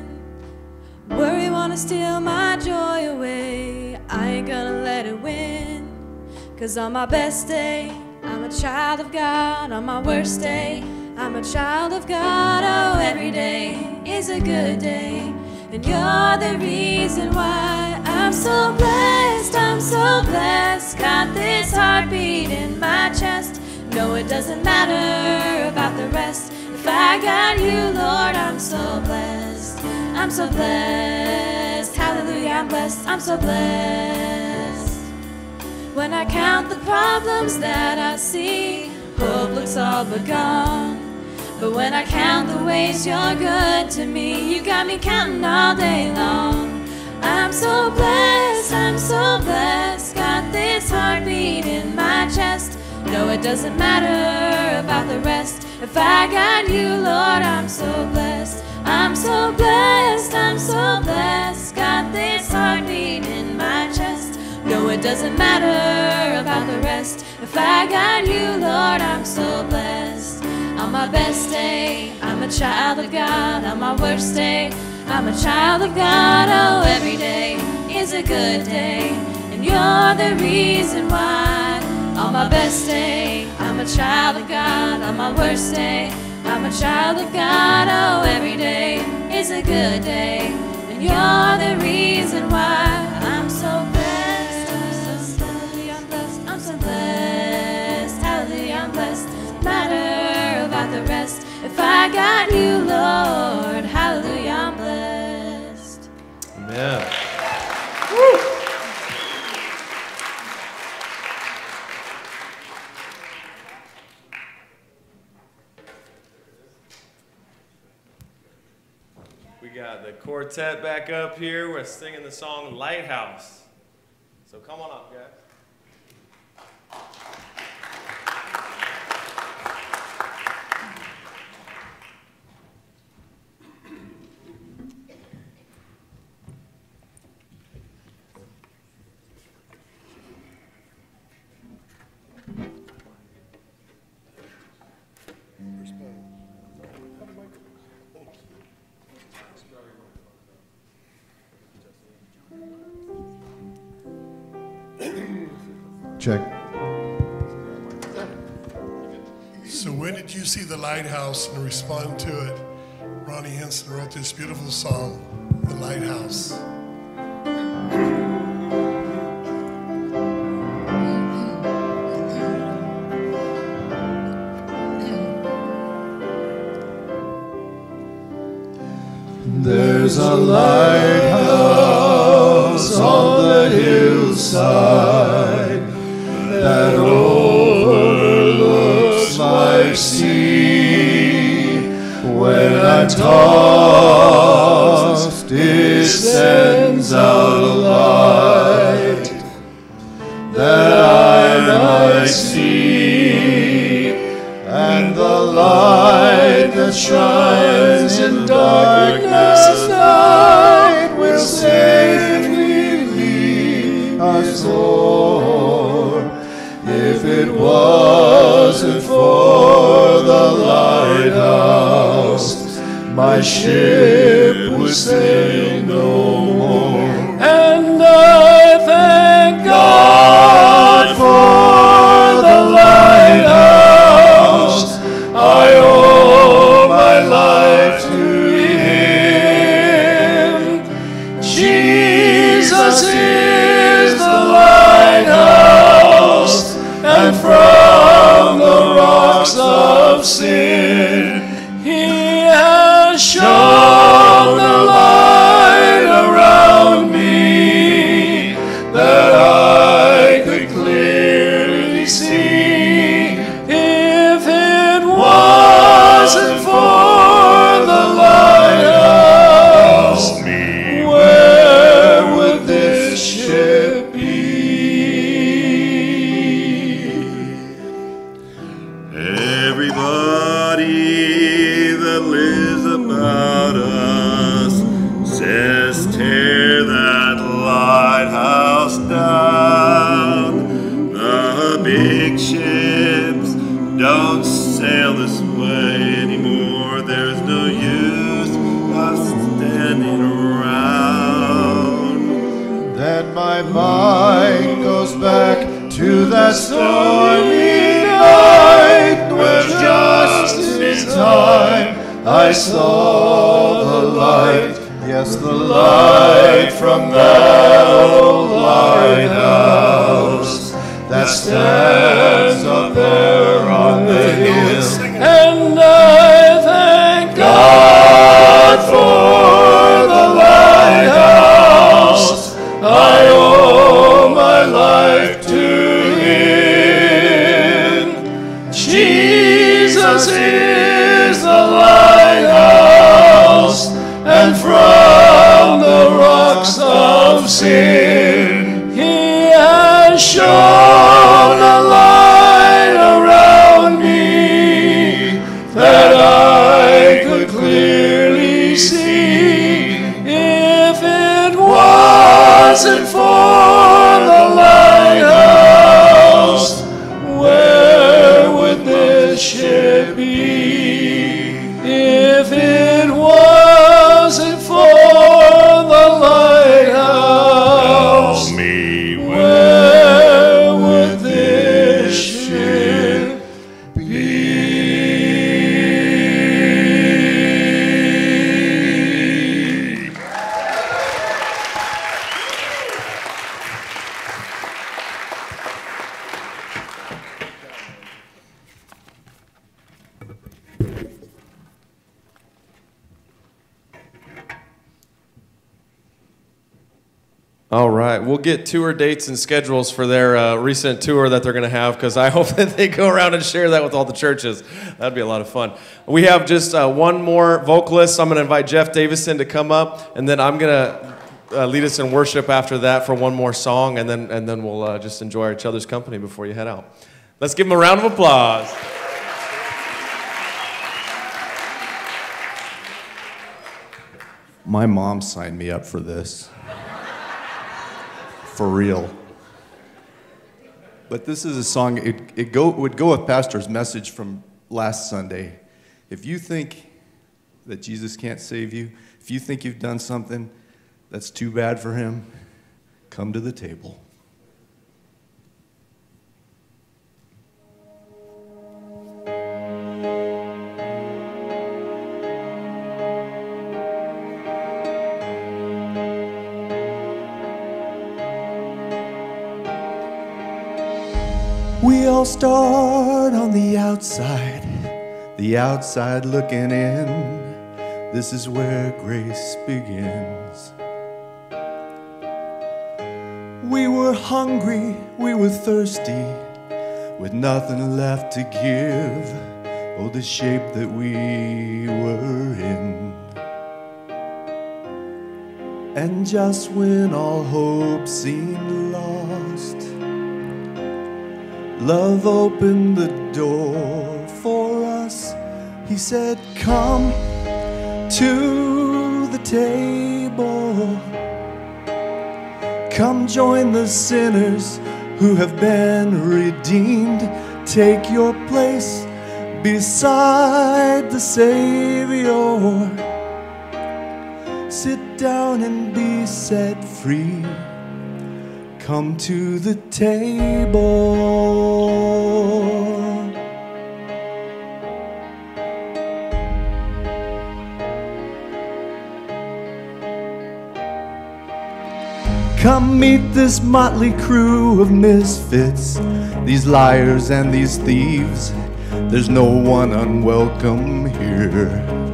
Worry wanna steal my joy away. I ain't gonna let it win. 'Cause on my best day, I'm a child of God. On my worst day, I'm a child of God. Oh, every day is a good day. And you're the reason why I'm so blessed. I'm so blessed. Got this heartbeat in my chest. No, it doesn't matter about the rest. If I got you, Lord, I'm so blessed. I'm so blessed. Hallelujah, I'm blessed. I'm so blessed. When I count the problems that I see, hope looks all but gone. But when I count the ways you're good to me, you got me counting all day long. I'm so blessed. I'm so blessed. Got this heartbeat in my chest. No, it doesn't matter about the rest. If I got you, Lord, I'm so blessed. I'm so blessed, I'm so blessed. Got this heartbeat in my chest. No, it doesn't matter about the rest. If I got you, Lord, I'm so blessed. On my best day, I'm a child of God. On my worst day, I'm a child of God. Oh, every day is a good day. And you're the reason why. On my best day, I'm a child of God. On my worst day, I'm a child of God. Oh, every day is a good day. And you're the reason why I'm so blessed. Hallelujah, I'm blessed. I'm so blessed. Hallelujah, I'm blessed. Doesn't matter about the rest. If I got you, Lord, hallelujah, I'm blessed. Amen. Woo. We got the quartet back up here. We're singing the song Lighthouse. So come on up, guys. Check. So when did you see the lighthouse and respond to it? Ronnie Henson wrote this beautiful song, The Lighthouse. There's a lighthouse on the hillside that overlooks life's sea. When I tossed, it sends out a light that I might see, and the light that shines in darkness night will safely lead us o'er. If it wasn't for the lighthouse, my ship would sail no more. And of sin. He has shone the light around me that I could clearly see. If it wasn't for the lighthouse, where would this ship be? Everybody that lives about us says tear that lighthouse down. The big ships don't sail this way anymore. There's no use of standing around. Then my mind goes back to that stormy night when just in time I saw the light. Yes, the light from that old lighthouse that stands up there on the hill. And I thank God for the lighthouse. I owe my life to Him. Jesus is the lighthouse, and from the rocks of sin He has shone a light around me that I could clearly see. If it wasn't for the lighthouse, where would this ship be? If it wasn't for the lighthouse, where would this ship be? All right, we'll get tour dates and schedules for their recent tour that they're going to have, because I hope that they go around and share that with all the churches. That'd be a lot of fun. We have just one more vocalist. I'm going to invite Jeff Davison to come up, and then I'm going to lead us in worship after that for one more song, and then we'll just enjoy each other's company before you head out. Let's give them a round of applause. My mom signed me up for this. For real. But this is a song, it would go with Pastor's message from last Sunday. If you think that Jesus can't save you, if you think you've done something that's too bad for Him, come to the table. We all start on the outside looking in. This is where grace begins. We were hungry, we were thirsty, with nothing left to give. Oh, the shape that we were in. And just when all hope seemed lost, love opened the door for us. He said, come to the table. Come join the sinners who have been redeemed. Take your place beside the Savior. Sit down and be set free. Come to the table. Come meet this motley crew of misfits, these liars and these thieves. There's no one unwelcome here.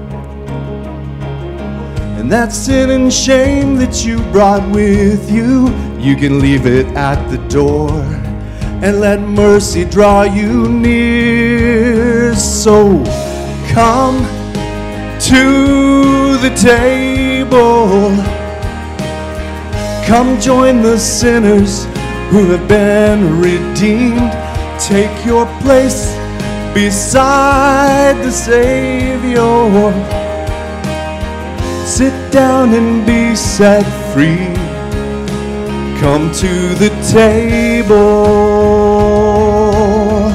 And that sin and shame that you brought with you, you can leave it at the door and let mercy draw you near. So come to the table. Come join the sinners who have been redeemed. Take your place beside the Savior. Sit down and be set free. Come to the table.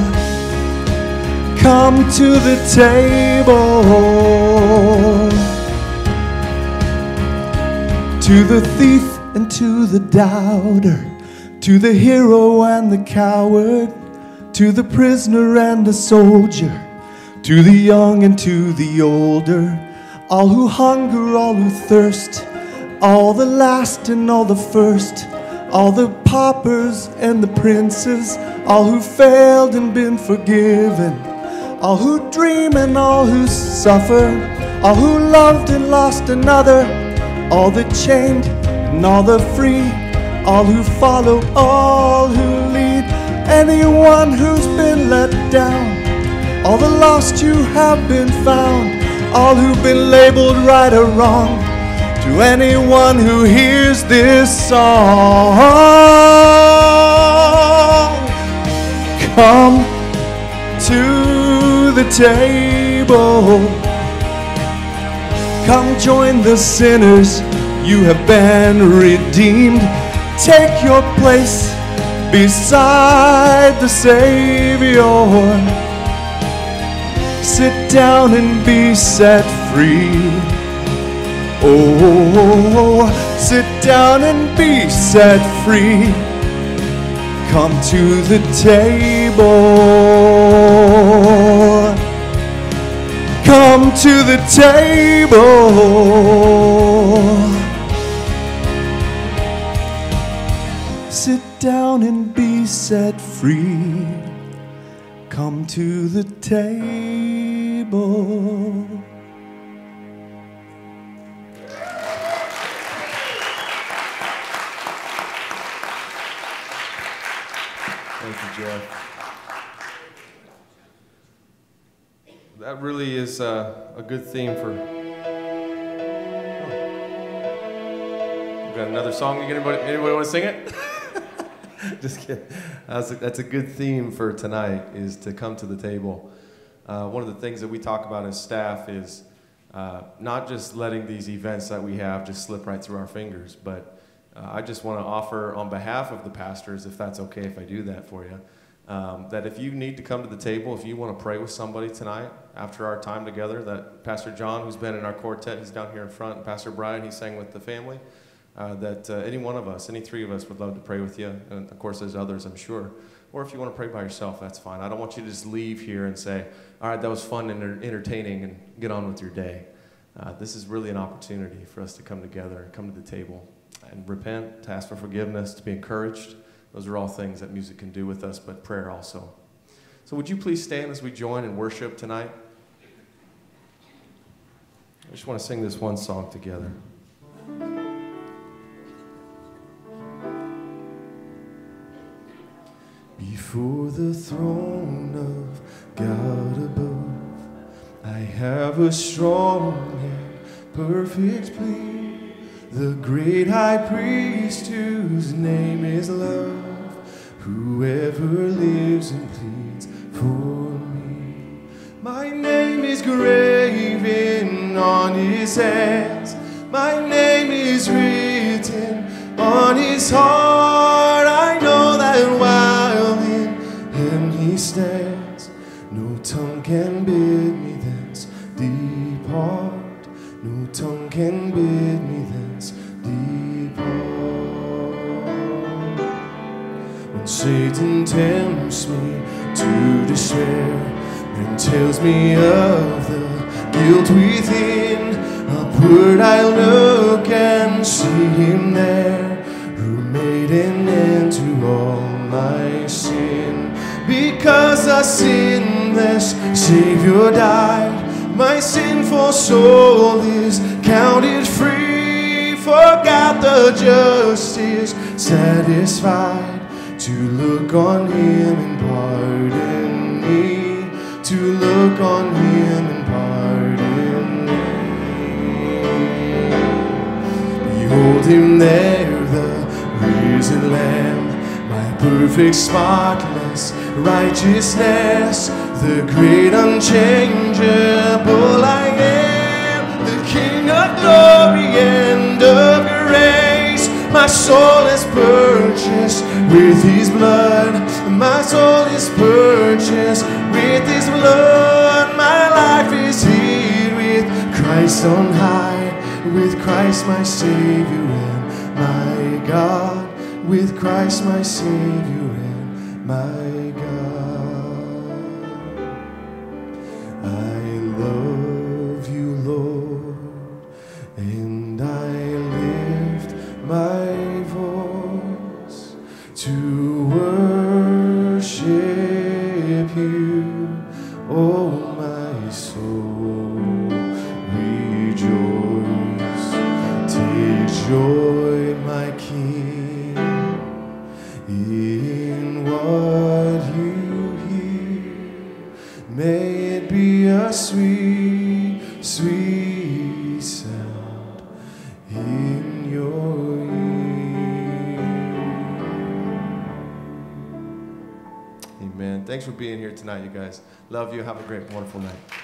Come to the table. To the thief and to the doubter, to the hero and the coward, to the prisoner and the soldier, to the young and to the older, all who hunger, all who thirst, all the last and all the first, all the paupers and the princes, all who failed and been forgiven, all who dream and all who suffer, all who loved and lost another, all the chained and all the free, all who follow, all who lead, anyone who's been let down, all the lost who have been found, all who've been labeled right or wrong, to anyone who hears this song. Come to the table. Come join the sinners, you have been redeemed. Take your place beside the Savior. Sit down and be set free. Oh, sit down and be set free. Come to the table. Come to the table. Sit down and be set free. Come to the table. Thank you, Jeff. That really is a good theme for... Got another song? Anybody want to sing it? Just kidding. That's a good theme for tonight, is to come to the table. One of the things that we talk about as staff is not just letting these events that we have just slip right through our fingers, but I just want to offer on behalf of the pastors, if that's okay if I do that for you, that if you need to come to the table, if you want to pray with somebody tonight after our time together, that Pastor John, who's been in our quartet, he's down here in front, and Pastor Brian, he sang with the family, that any one of us, any three of us would love to pray with you. And of course, there's others, I'm sure. Or if you want to pray by yourself, that's fine. I don't want you to just leave here and say, all right, that was fun and entertaining, and get on with your day. This is really an opportunity for us to come together and come to the table and repent, to ask for forgiveness, to be encouraged. Those are all things that music can do with us, but prayer also. So would you please stand as we join in worship tonight? I just want to sing this one song together. Before the throne of God above, I have a strong and perfect plea. The great high priest whose name is love, whoever lives and pleads for me. My name is graven on his hands, my name is written on his heart. I know that while in him he stands, no tongue can bid me thence depart. No tongue can bid me thence depart. When Satan tempts me to despair and tells me of the guilt within, upward I look and see him there, who made an end to all my sin. Because I sinned sinless Savior died. My sinful soul is counted free. For God the just is satisfied to look on him and pardon me. To look on him and pardon me. Behold him there, the risen Lamb, my perfect spotless righteousness, the great unchangeable I am, the King of glory and of grace. My soul is purchased with his blood. My soul is purchased with his blood. My life is hid with Christ on high, with Christ my Savior and my God, with Christ my Savior and my God. I love you, Lord, and I lift my voice to worship you. Oh, my soul, rejoice. Take joy, my King, in what you hear. May it be a sweet, sweet sound in your ear. Amen. Thanks for being here tonight, you guys. Love you. Have a great, wonderful night.